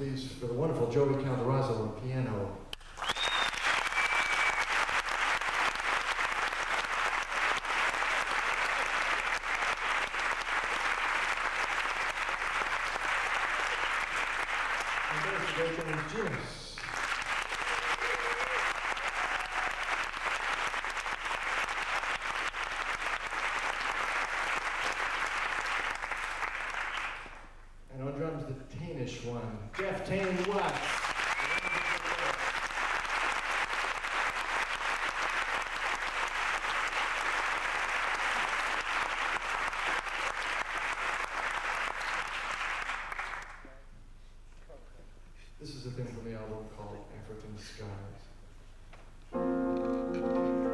please, for the wonderful Joey Calderazzo on piano. And there's the great James Genius. And on drums, the Tainish one, Jeff Tain Watts. This is a thing from the album called African Skies.